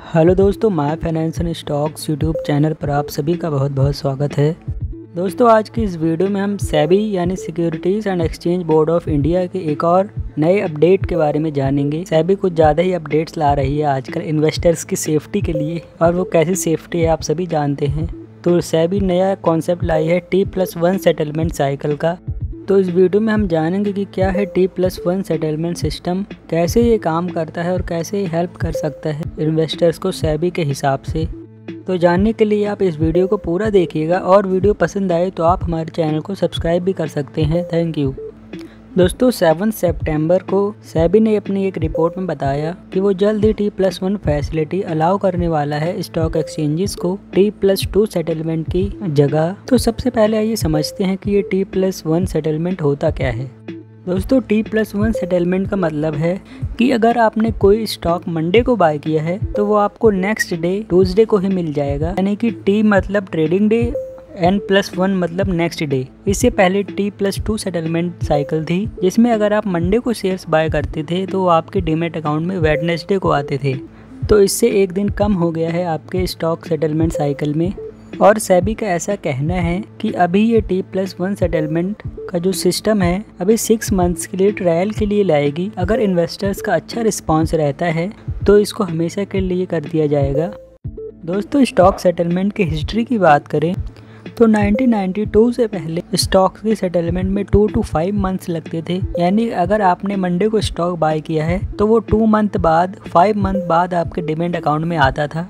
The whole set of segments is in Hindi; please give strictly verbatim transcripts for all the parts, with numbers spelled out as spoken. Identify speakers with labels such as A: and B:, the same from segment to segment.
A: हेलो दोस्तों, my finance and stocks YouTube channel पर आप सभी का बहुत बहुत स्वागत है। दोस्तों, आज की इस वीडियो में हम सेबी यानी securities and exchange board of India के एक और नए अपडेट के बारे में जानेंगे। सेबी कुछ ज़्यादा ही अपडेट्स ला रही है आजकल इन्वेस्टर्स की सेफ्टी के लिए, और वो कैसी सेफ्टी है आप सभी जानते हैं। तो सेबी नया कॉन्सेप्ट लाई है T plus one settlement cycle का। तो इस वीडियो में हम जानेंगे कि क्या है T plus one settlement system, कैसे ये काम करता है और कैसे ये हेल्प कर सकता है इन्वेस्टर्स को सेबी के हिसाब से। तो जानने के लिए आप इस वीडियो को पूरा देखिएगा, और वीडियो पसंद आए तो आप हमारे चैनल को सब्सक्राइब भी कर सकते हैं। Thank you. दोस्तों, सेवन सितंबर को सेबी ने अपनी एक रिपोर्ट में बताया कि वो जल्द ही T plus one facility allow करने वाला है स्टॉक एक्सचेंजेस को टी प्लस टू सेटलमेंट की जगह। तो सबसे पहले आइए समझते हैं कि ये टी प्लस वन सेटलमेंट होता क्या है। दोस्तों, टी प्लस वन सेटलमेंट का मतलब है कि अगर आपने कोई स्टॉक मंडे को बाय किया है तो वो आपको नेक्स्ट डे ट्यूसडे को ही मिल जाएगा। यानी कि टी मतलब trading day, N plus one मतलब नेक्स्ट डे। इससे पहले T plus two settlement cycle थी, जिसमें अगर आप मंडे को शेयर्स बाय करते थे तो वो आपके डीमैट अकाउंट में वेडनेसडे को आते थे। तो इससे एक दिन कम हो गया है आपके स्टॉक सेटलमेंट साइकिल में। और सेबी का ऐसा कहना है कि अभी ये टी प्लस वन सेटलमेंट का जो सिस्टम है अभी सिक्स मंथ्स के लिए ट्रायल के लिए लाएगी। अगर इन्वेस्टर्स का अच्छा रिस्पॉन्स रहता है तो इसको हमेशा के लिए कर दिया जाएगा। दोस्तों, स्टॉक सेटलमेंट की हिस्ट्री की बात करें तो नाइनटीन नाइंटी टू से पहले स्टॉक की सेटलमेंट में टू टू फाइव मंथ्स लगते थे। यानी अगर आपने मंडे को स्टॉक बाय किया है तो वो टू मंथ बाद फाइव मंथ बाद आपके डीमैट अकाउंट में आता था।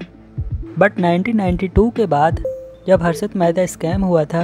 A: बट नाइनटीन नाइंटी टू के बाद जब हर्षद मेहता स्कैम हुआ था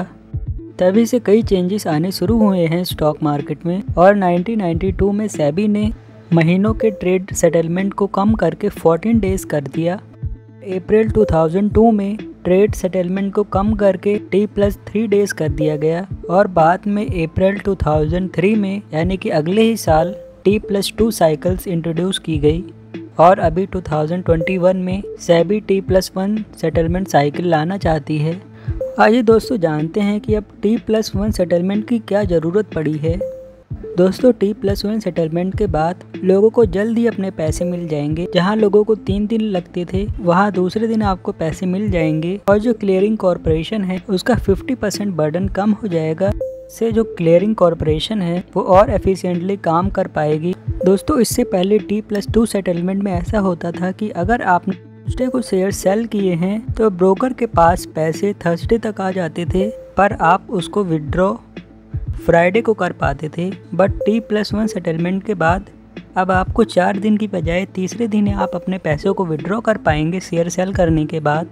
A: तभी से कई चेंजेस आने शुरू हुए हैं स्टॉक मार्केट में। और नाइनटीन नाइंटी टू में सेबी ने महीनों के ट्रेड सेटलमेंट को कम करके फोर्टीन डेज कर दिया। अप्रैल टू थाउजेंड टू में ट्रेड सेटलमेंट को कम करके टी प्लस थ्री डेज कर दिया गया, और बाद में अप्रैल टू थाउजेंड थ्री में यानी कि अगले ही साल T plus two cycles introduce की गई। और अभी टू थाउजेंड ट्वेंटी वन में SEBI T plus one settlement cycle लाना चाहती है। आइए दोस्तों जानते हैं कि अब टी प्लस वन सेटलमेंट की क्या ज़रूरत पड़ी है। दोस्तों, टी प्लस वन सेटलमेंट के बाद लोगों को जल्द ही अपने पैसे मिल जाएंगे। जहां लोगों को तीन दिन लगते थे वहां दूसरे दिन आपको पैसे मिल जाएंगे। और जो क्लियरिंग कॉर्पोरेशन है उसका फिफ्टी परसेंट बर्डन कम हो जाएगा। से जो क्लियरिंग कॉर्पोरेशन है वो और एफिशिएंटली काम कर पाएगी। दोस्तों, इससे पहले टी प्लस टू सेटलमेंट में ऐसा होता था कि अगर आपने ट्यूसडे को शेयर सेल किए हैं तो ब्रोकर के पास पैसे थर्सडे तक आ जाते थे, पर आप उसको विड्रॉ फ्राइडे को कर पाते थे। But T plus one settlement के बाद अब आपको चार दिन की बजाय तीसरे दिन आप अपने पैसों को विड्रॉ कर पाएंगे शेयर सेल करने के बाद।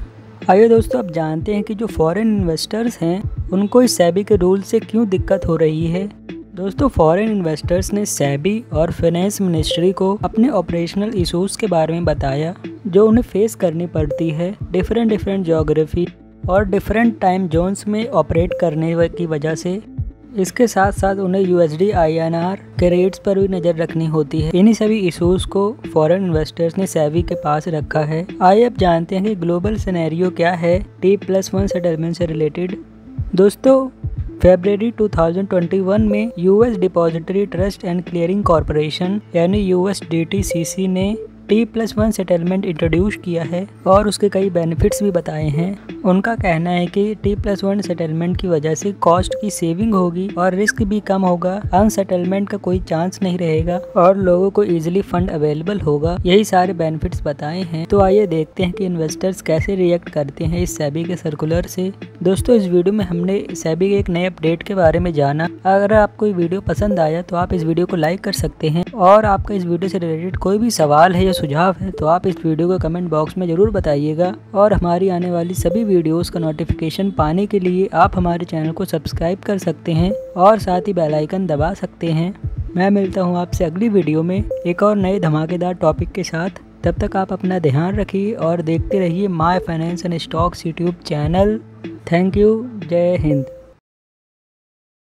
A: आइए दोस्तों, अब जानते हैं कि जो फॉरेन इन्वेस्टर्स हैं उनको इस सेबी के रूल से क्यों दिक्कत हो रही है। दोस्तों, फॉरेन इन्वेस्टर्स ने सेबी और फाइनेंस मिनिस्ट्री को अपने ऑपरेशनल इशूज़ के बारे में बताया जो उन्हें फेस करनी पड़ती है डिफरेंट डिफरेंट ज्योग्राफी और डिफरेंट टाइम जोन्स में ऑपरेट करने की वजह से। इसके साथ साथ उन्हें यूएसडी आईएनआर के रेट्स पर भी नज़र रखनी होती है। इन्हीं सभी इशूज़ को फॉरेन इन्वेस्टर्स ने सेबी के पास रखा है। आइए अब जानते हैं कि ग्लोबल सिनेरियो क्या है टी प्लस वन सेटलमेंट से रिलेटेड। दोस्तों, फरवरी टू थाउजेंड ट्वेंटी वन में US depository trust and clearing corporation यानी यूएसडीटीसीसी ने T plus one settlement introduce किया है और उसके कई बेनिफिट्स भी बताए हैं। उनका कहना है कि टी प्लस वन सेटलमेंट की वजह से कॉस्ट की सेविंग होगी और रिस्क भी कम होगा, अनसेटलमेंट का कोई चांस नहीं रहेगा और लोगों को इजीली फंड अवेलेबल होगा। यही सारे बेनिफिट्स बताए हैं। तो आइए देखते हैं कि इन्वेस्टर्स कैसे रिएक्ट करते हैं इस सेबी के सर्कुलर से। दोस्तों, इस वीडियो में हमने सेबी के एक नए अपडेट के बारे में जाना। अगर आपको ये वीडियो पसंद आया तो आप इस वीडियो को लाइक कर सकते हैं, और आपका इस वीडियो से रिलेटेड कोई भी सवाल है या सुझाव है तो आप इस वीडियो को कमेंट बॉक्स में जरूर बताइएगा। और हमारी आने वाली सभी वीडियोस का नोटिफिकेशन पाने के लिए आप हमारे चैनल को सब्सक्राइब कर सकते हैं और साथ ही बेल आइकन दबा सकते हैं। मैं मिलता हूं आपसे अगली वीडियो में एक और नए धमाकेदार टॉपिक के साथ। तब तक आप अपना ध्यान रखिए और देखते रहिए my finance and stocks YouTube channel. Thank you. जय हिंद।